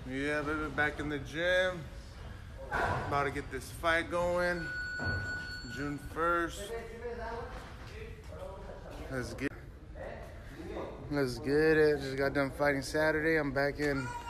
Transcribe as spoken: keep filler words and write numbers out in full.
Yeah, baby, back in the gym. About to get this fight going. June first. Let's get Let's get it. Just got done fighting Saturday. I'm back in